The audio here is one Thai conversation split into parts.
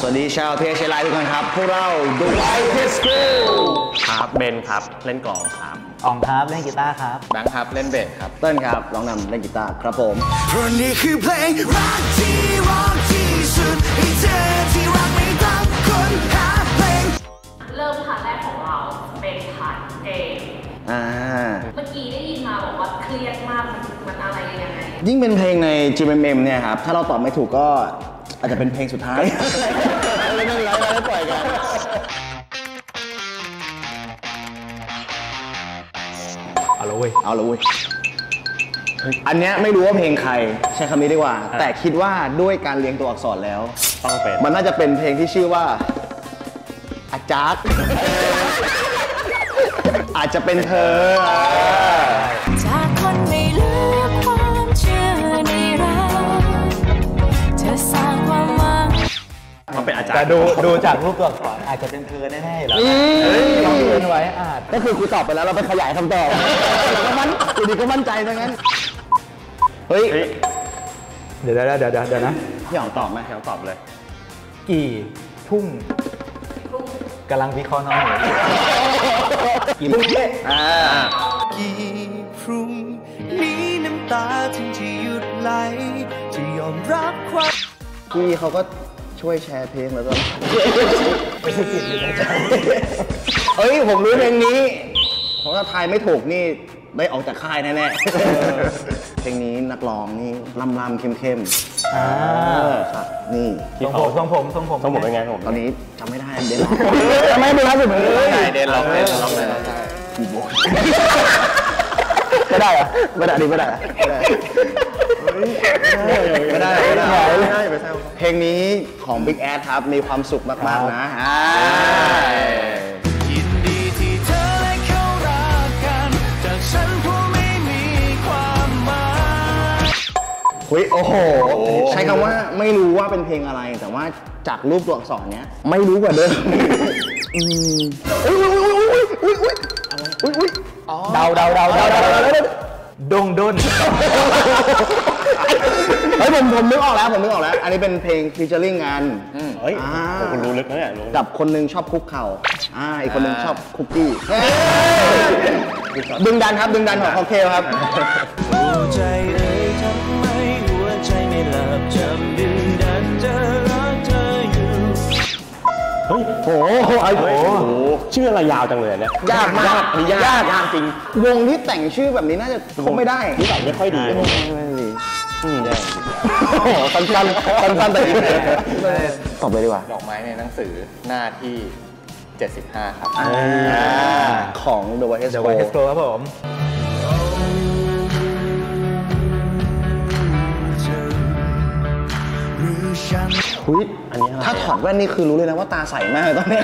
วัสดีชาวเทเชไลทุกคนครับพวกเรา The White Test School ครับเบนครับเล่นกลองครับอ๋องครับเล่นกีตาร์ครับแบงค์ครับเล่นเบสครับเติ้ลครับร้องนำเล่นกีตาร์ครับผมเพราะนี่คือเพลงรักที่รักที่สุดให้เธอที่รักไม่ต้องค้นหาเพลงเริ่มพาร์ทแรกของเราเป็นพาร์ทเกมเมื่อกี้ได้ยินมาบอกว่าเครียดมากมันอะไรยังไงยิ่งเป็นเพลงใน GMM เนี่ยครับถ้าเราตอบไม่ถูกก็อาจจะเป็นเพลงสุดท้ายไม่เป็นไรเราได้ปล่อยกันเอาละเว้ยอันเนี้ยไม่รู้ว่าเพลงใครใช้คำนี้ดีกว่าแต่คิดว่าด้วยการเรียงตัวอักษรแล้วต้องเป็นมันน่าจะเป็นเพลงที่ชื่อว่าอาจารย์อาจจะเป็นเธอจากคนไม่เหลือความเชื่อในเราเธอสร้างความหวังเขาเป็นอาจารย์แต่ดูจากรูปตัวอักษรอาจจะเป็นเธอแน่ๆแล้วลองเล่นไว้อาจก็คือกูตอบไปแล้วเราไปขยายคำตอบอยู่ดีก็มั่นใจซะงั้นเฮ้ยเดี๋ยวนะพี่อ๋องตอบไหมพี่อ๋องตอบเลยกี่ทุ่งกำลังวิเคราะห์น้องหนูกี่ทุ่งเนี่ยกี่พรุ่งนี้น้ำตาถึงจะหยุดไหลจะยอมรับความพี่เขาก็ช่วยแชร์เพลงแล้วก็เฮ้ยผมรู้เพลงนี้เพราะถ้าทายไม่ถูกนี่ได้ออกจากค่ายแน่ๆเพลงนี้นักร้องนี่ลำเข้มครับนี่ทรงผมเป็นไงผมตอนนี้จำไม่ได้เดนล็อกไม่เป็นไรสุดเลยเดนล็อกเลยมีโบไม่ได้อะไม่ได้เพลงนี้ของ Big Ass ครับมีความสุขมากๆนะยินดีที่เธอและเขารักกันจากฉันผู้ไม่มีความหมายโอ้โหใช้คำว่าไม่รู้ว่าเป็นเพลงอะไรแต่ว่าจากรูปตัวอักษรเนี้ยไม่รู้กว่าเดิมเดาดงด้นเฮ้ยผมนึกออกแล้วอันนี้เป็นเพลงฟีเจอริ่งกันเฮ้ยคุณรู้ลึกนะเนี่ยกับคนนึงชอบคุกเข่าอีกคนนึงชอบคุกกี้ดึงดันของค็อกเทลครับหัวใจเอ่ยทำไมหัวใจไม่หลับจำดึงดันจะรักเธออยู่เฮ้ยโอ้โหชื่ออะไรยาวจังเลยเนี่ยยากมากยากจริงวงที่แต่งชื่อแบบนี้น่าจะคงไม่ได้นิสัยไม่ค่อยดีแย่สั้นแต่ดีตอบเลยดีกว่าดอกไม้ในหนังสือหน้าที่75ครับของ The White Test School ครับผมอันนี้ถ้าถอดแว่นนี่คือรู้เลยนะว่าตาใสมากตอนนี้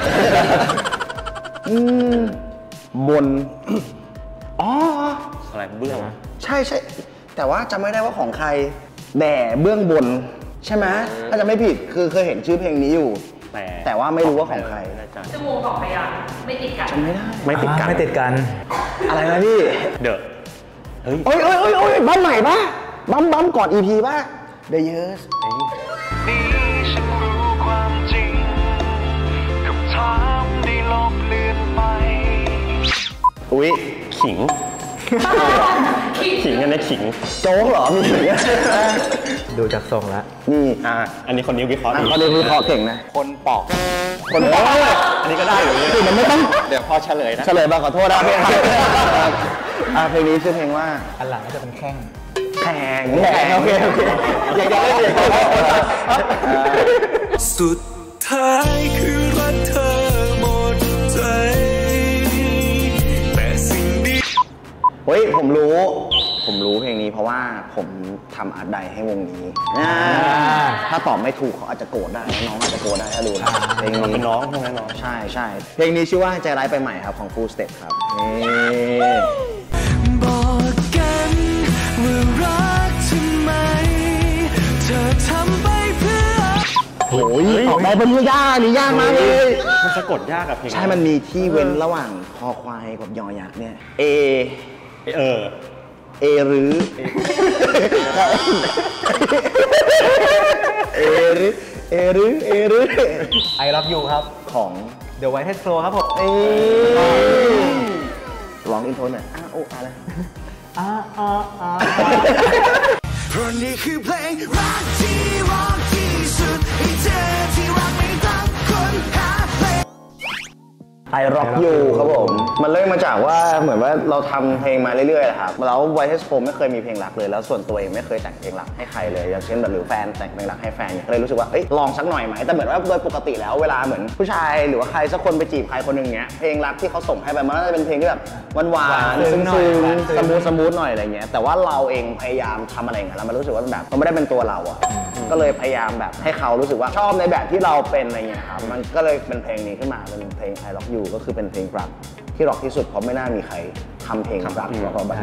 บนอะไรเบื้องใช่แต่ว่าจำไม่ได้ว่าของใครแด่เบื้องบนใช่ไหมถ้าจะไม่ผิดคือเคยเห็นชื่อเพลงนี้อยู่แต่ว่าไม่รู้ว่าของใครชั่วโมงต่อไปยังไม่ติดกันจำไม่ได้ไม่ติดกันอะไรนะพี่เดอะเฮ้ยบัมใหม่ป่ะบัมก่อน EP ป่ะ The Years นี่ฉันรู้ความจริงกับทางได้ลบเลือนไปขิงกันนะขิงโจ๊กเหรอมีขิงดูจากทรงแล้วนี่อันนี้คนนี้วิเคราะห์เก่งนะคนปอกอันนี้ก็ได้อยู่นี่มันไม่ต้องเดี๋ยวพอเฉลยนะมาขอโทษนะเพลงนี้ชื่อเพลงว่าอันหลังก็จะเป็นแข่งโอเคอย่างเล่นสุดท้ายคือรักเธอหมดใจแต่สิ่งดีผมรู้เพลงนี้เพราะว่าผมทำอาร์ตไดให้วงนี้ถ้าตอบไม่ถูกเขาอาจจะโกรธได้น้องอาจจะโกรธได้ถ้าดูนะเพลงนี้เป็นน้องใช่ไหมน้องใช่เพลงนี้ชื่อว่าใจร้ายไปใหม่ครับของ Full Step ครับบอกกันว่ารักทำไมเธอทำไปเพื่อออกแบบเป็นยากมากเลยมันสะกดยากกับเพลงใช่มันมีที่เว้นระหว่างคอควายกับยอยักษ์เนี่ยเอหรือ I love you ครับของ The White Crow ครับผมร้องอินโทรหน่อยโอ้อะไรเพราะนี่คือเพลงรักที่ร้องที่สุดให้เธอที่รักไม่ต้องค้นหาเพลง I Rock You ครับผมมันเริ่มมาจากว่าเหมือนว่าเราทำเพลงมาเรื่อยๆครับแล้ว White Crow ไม่เคยมีเพลงรักเลยแล้วส่วนตัวเองไม่เคยแต่งเพลงรักให้ใครเลยอย่างเช่นแบบหรือแฟนแต่งเพลงรักให้แฟนก็เลยรู้สึกว่าลองสักหน่อยไหมแต่เหมือนว่าโดยปกติแล้วเวลาเหมือนผู้ชายหรือว่าใครสักคนไปจีบใครคนหนึ่งเงี้ยเพลงรักที่เขาส่งให้ไปมันก็จะเป็นเพลงที่แบบหวานๆซึ้งๆสมูทหน่อยอะไรเงี้ยแต่ว่าเราเองพยายามทำอะไรเงี้ยแล้วมันรู้สึกว่าแบบมันไม่ได้เป็นตัวเราอ่ะก็เลยพยายามแบบให้เขารู้สึกว่าชอบในแบบที่เราเป็นอะไรเงี้ยครับมันก็เลยเป็นเพลงนี้ขึ้นมาเป็นเพลง I Rock You ก็คือเป็นเพลงรักที่ร็อกที่สุดเพราะไม่น่ามีใครทำเพลงรักเพราะแบบ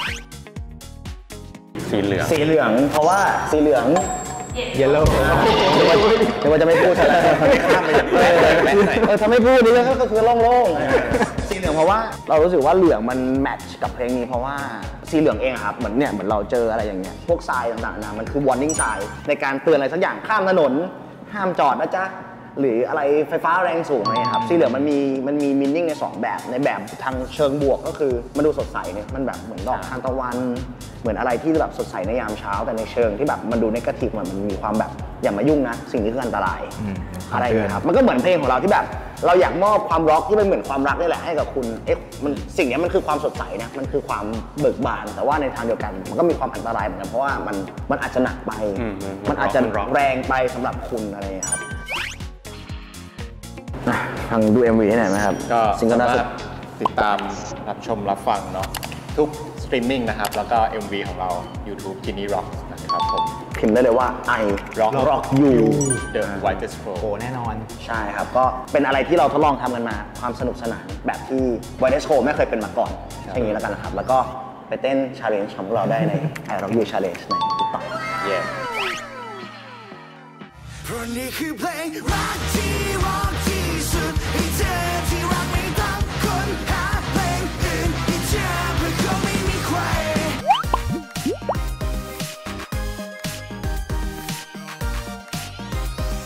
สีเหลืองเพราะว่าสีเหลือง Yellow เดี๋ยวว่าจะไม่พูดอะไรข้ามไปถ้าไม่พูดนี่ก็คือโล่งๆสีเหลืองเพราะว่าเรารู้สึกว่าเหลืองมันแมทช์กับเพลงนี้เพราะว่าสีเหลืองเองครับเหมือนเราเจออะไรอย่างเงี้ยพวกทรายต่างๆนะมันคือ warning sign ในการเตือนอะไรสักอย่างข้ามถนนห้ามจอดนะจ๊ะหรืออะไรไฟฟ้าแรงสูงอะไรครับสีเหลืองมันมีมินนิ่งใน2แบบในแบบทางเชิงบวกก็คือมันดูสดใสเนี่ยมันแบบเหมือนดอกทานตะวันเหมือนอะไรที่แบบสดใสในยามเช้าแต่ในเชิงที่แบบมันดูเนกาทีฟมันมีความแบบอย่ามายุ่งนะสิ่งนี้คืออันตรายอะไรอย่างเงี้ยครับมันก็เหมือนเพลงของเราที่แบบเราอยากมอบความร็อกที่เป็นเหมือนความรักนี่แหละให้กับคุณมันสิ่งนี้มันคือความสดใสนะมันคือความเบิกบานแต่ว่าในทางเดียวกันมันก็มีความอันตรายเหมือนกันเพราะว่ามันอาจจะหนักไปมันอาจจะแรงไปสำหรับคุณอะไรอย่างเงี้ยครับทางดู MV ให้หน่อยไหมครับก็ซิงเกิลล่าสุดติดตามรับชมรับฟังเนาะทุกสตรีมมิ่งนะครับแล้วก็ MV ของเรา YouTube Genie Rock นะครับผมพิมพ์ได้เลยว่า I Rock You The White Crow โอ้แน่นอนใช่ครับก็เป็นอะไรที่เราทดลองทำกันมาความสนุกสนานแบบที่ White Crow ไม่เคยเป็นมาก่อนอย่างนี้แล้วกันนะครับแล้วก็ไปเต้น challenge ของเราได้ใน I Rock You Challenge ใน TikTok เพราะนี่คือเพลงรักที่ร้องที่สุดให้เธอที่รัก